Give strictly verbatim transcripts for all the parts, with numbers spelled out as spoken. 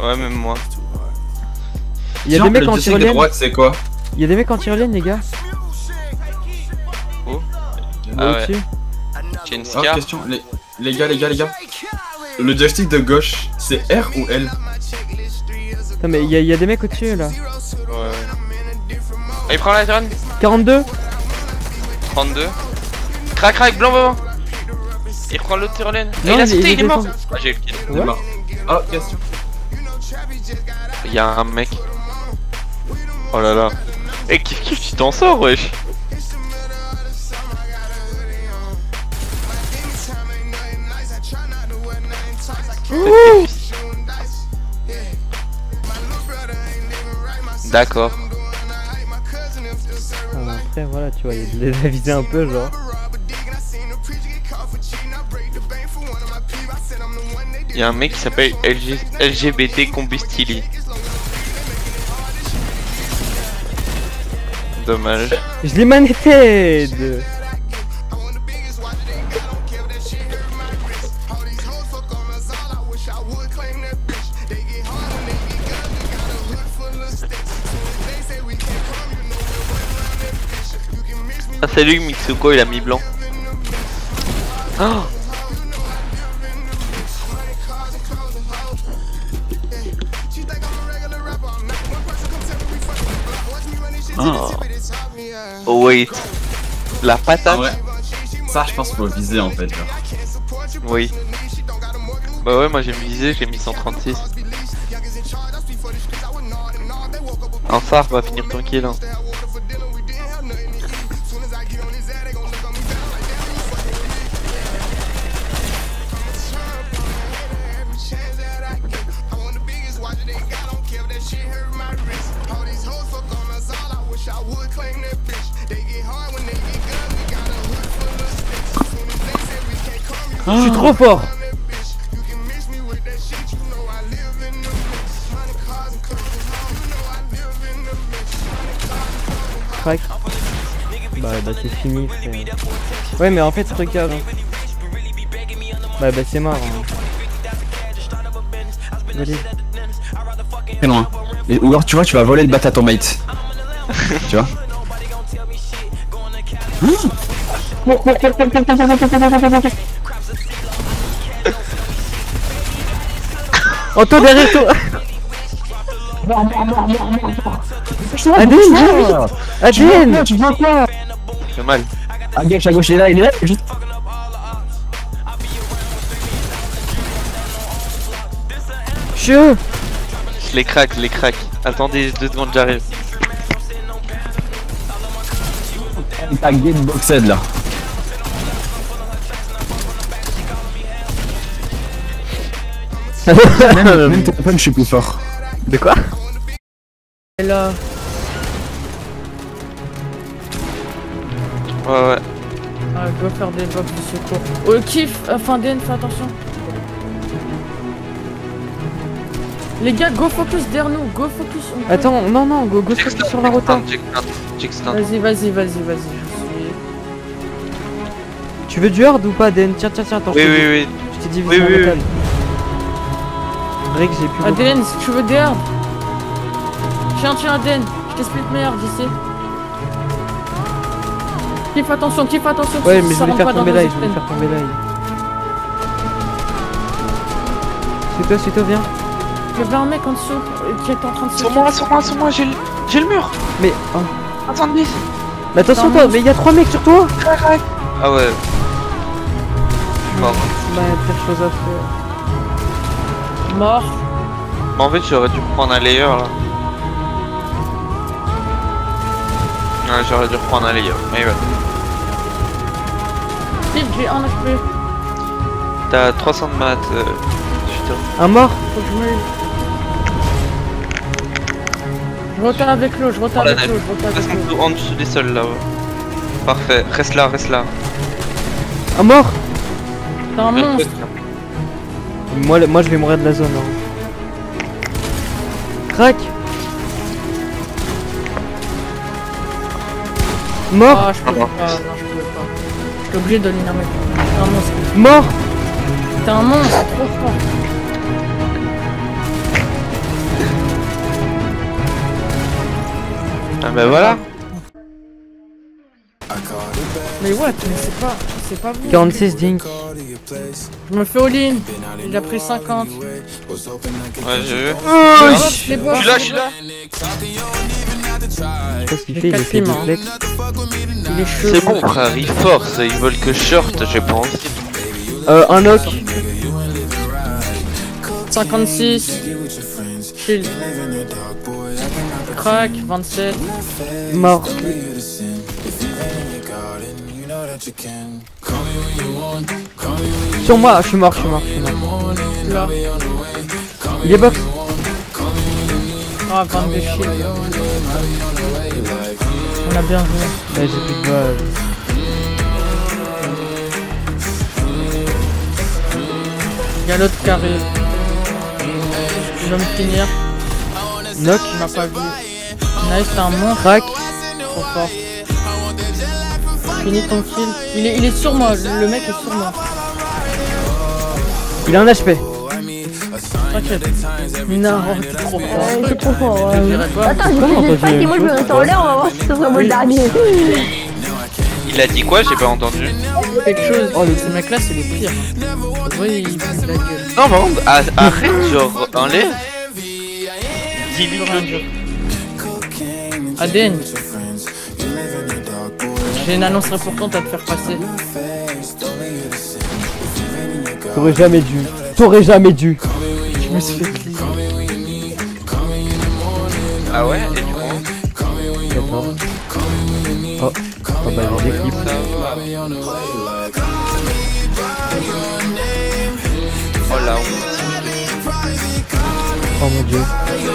Ouais, même moi. Il y a des mecs en tyrolienne. C'est quoi? Il y a des mecs en tyrolienne, les gars. Oh. Ah ouais. ouais. J'ai une Ah, scar. question, les, les gars, les gars, les gars. Le joystick de gauche, c'est R ou L? Attends, mais il y, y a des mecs au-dessus là. Ouais, ouais. Ah, il prend la turn. quarante-deux. trente-deux. Crac, crac, blanc, blanc. Il reprend l'autre tyrolienne. Ah, Non, il a il- sauté, il il est mort. défend. Ah, j'ai le kill. Ouais. Ah, question. Il y a un mec. Oh là là. Eh, kiff kiff, tu t'en sors, wesh. D'accord. Ah, après, voilà, tu vois, il les a visés un peu, genre. Il y a un mec qui s'appelle L G L G B T Combustili. Dommage. Je l'ai manetted. Ah, salut Mitsuko, il a mis blanc. Oh. Oh. Oh wait. La patate. Ah ouais. Ça, je pense qu'il faut viser en fait. Genre. Oui. Bah ouais, moi j'ai visé, j'ai mis cent trente-six. Un phare va finir tranquille. Hein. Je suis trop fort. Crac. Bah bah c'est fini frère. Ouais mais en fait regarde. Bah bah c'est mort. Hein. Allez. Très loin. Et, ou alors tu vois, tu vas voler le bat à ton mate. Tu vois? Oh toi derrière toi. Aden, Aden, tu vois quoi? Fait mal. À gauche, à gauche, il est là, il est là, juste. Je. Je les craque, je les craque. Attendez deux secondes, j'arrive. T'as gameboxed là. même, même téléphone, je suis plus fort. De quoi? Et là. Ouais, ouais. Ah, je dois faire des box de secours. Oh, kiff, enfin, D N, fais attention. Les gars, go focus derrière nous, go focus. on peut- Attends, non, non, go, go focus sur la rota. Jigstun. Vas-y, vas-y, vas-y, vas-y, je suis. Tu veux du hard ou pas, Den? Tiens, tiens, tiens, attends. Oui, je t'ai oui, dit- oui. Je t'ai dit Oui, viser oui, un local. Break, j'ai plus. Ah, beaucoup. D N, si tu veux des hards. Tiens, tiens, D N, je t'ai split mes hards ici. Kiff, attention, kiff, attention. Ouais, si mais je ça voulais rentre faire pas dans tomber nos là, je voulais spawns. faire tomber là. Suis-toi, suis-toi, viens. Il y avait un mec en dessous euh, qui était en train de se. Sur moi, sur moi, sur moi, j'ai le, j'ai le mur. Mais. Oh. Attendez. Mais attention, Attends, toi, non. mais il y a trois mecs sur toi. Ah ouais. Mort. Bah, pire chose à faire. Mort. Mais en fait, j'aurais dû prendre un layer là. Ouais, j'aurais dû reprendre un layer. Mais ouais. Kiff, j'ai un H P. T'as trois cents de maths. Euh... Putain. Un mort. Faut que je me. Je retape avec l'eau, je retape Oh, la avec l'eau, neige. je retape Reste avec en l'eau. dessous, en dessous des sols là. Ouais. Parfait. Reste là, reste là. Un mort. T'es un monstre. Moi, le- moi, je vais mourir de la zone. Hein. Crac. Mort. Ah, je peux pas, non, je peux pas. Je suis obligé de donner un mec. T'es un monstre. Mort. T'es un monstre, trop fort. bah voilà. Mais what? Mais c'est pas... C'est pas vous. quarante-six Dink. Je me fais all-in. Il a pris cinquante. Ouais, j'ai vu. Les boss, Je suis là, je suis là. Qu'est-ce qu'il J'ai fait? Il quatre essaie de films, hein. flex. Il est chaud. C'est bon, frère, ils forcent. Ils veulent que je short, je pense. Euh, un knock. cinquante-six. Shield. Crack, vingt-sept. Mort. Sur moi, je suis mort, je suis mort, je suis mort. Là. Il est box. Ah, vingt-deux shield. On a bien joué. Ouais, j'ai plus de balles. Il y a l'autre qui arrive. Il va me finir. Knock. Il m'a pas vu. Nice, t'es un monstre. Crack. Trop fort. Finis ton kill. Il est, il est sur moi. Le mec est sur moi. Il a un H P. T'inquiète. Non, t'es trop fort. Ouais, c'est trop fort. Je ouais. dirais quoi? Attends, j'ai Comment fait des toi, tu- tracks et moi je me reste en l'air, on va voir si ce sera moi le dernier. Il a dit quoi? J'ai pas entendu. Quelque chose. Oh, le, ce mec là, c'est les pires. Oui, il fout la gueule. Non, par contre, ah, arrête, genre, enlève. Dis-lui A D N. J'ai une annonce importante à te faire passer. T'aurais jamais dû. T'aurais jamais dû. Je me suis fait cliquer. Ah ouais? Et du coup? D'accord. Oh. Oh bah j'ai des clips. Oh là, Oh mon dieu.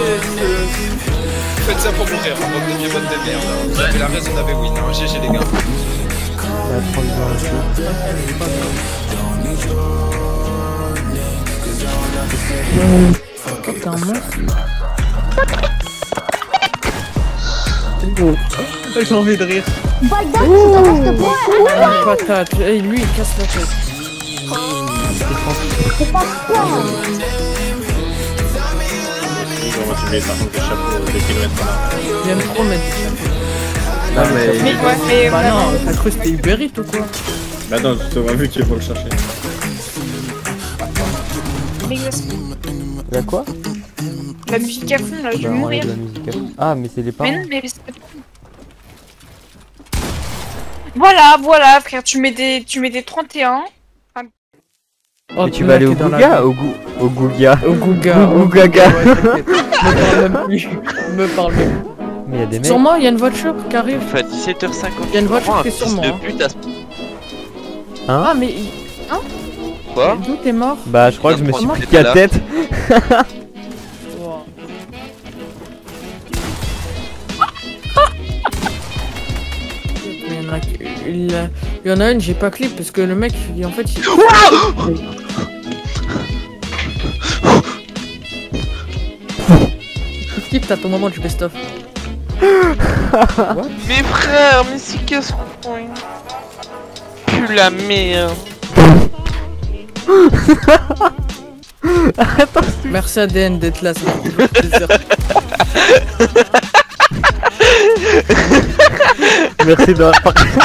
Faites ça pour mourir, en mode de vieux bonne de merde. Vous avez la raison d'avoir win, hein. G G les gars. Il va prendre un jeu. Oh, t'es un monstre. J'ai envie de rire. Bagdad, tu t'en restes pas. Ah, patate. Hey, lui, il casse la tête. C'est pas quoi. Il aime trop mettre du chapeau. Non mais. Mais ouais, mais Bah vraiment. non, t'as cru que c'était Uber Eats ou quoi? Bah non, tu t'auras vu qu'il faut le chercher. Mais Y'a quoi? la musique à fond là, je vais Bah, on mourir. enlève la musique à fond. Ah mais c'est les parents. Mais non, mais c'est pas- Voilà, voilà, frère, tu mets des, tu mets des trente et un. Oh, Mais tu vas aller au Gouga? Au Gou... Au Gouga. Au Gouga. Au Gougaga. Ouais, t'inquiète. Me parle même plus. Me parle même plus. Mais y'a des mecs. Sur moi, il y a une voiture qui arrive. fait dix-sept heures cinquante. Il y a une voiture Vraiment, qui est un sur fils moi, de hein. pute à ce Ah, mais. quoi? D'où t'es mort? Bah je crois que je me suis Comment piqué la tête. Wow. Il y en a, qui- il, a- il y en a une, j'ai pas clip parce que le mec, il, en fait, il... Skip, t'as ton moment du best-of. Mais frère, mais c'est qu'est-ce qu'on pue la merde. Merci à D N d'être là, ça fait toujours plaisir. Merci d'avoir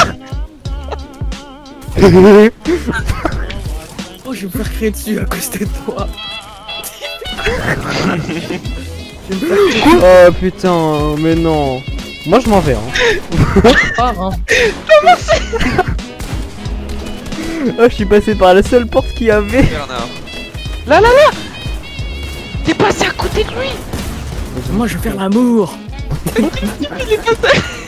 Oh, je vais me faire crier dessus à cause de toi. Je vais me faire crier Oh putain, mais non. Moi je m'en vais hein. part, hein. Oh je suis passé par la seule porte qu'il y avait. Bernard. Là, là, là. T'es passé à côté de lui. Moi, je vais faire l'amour. Il est passé.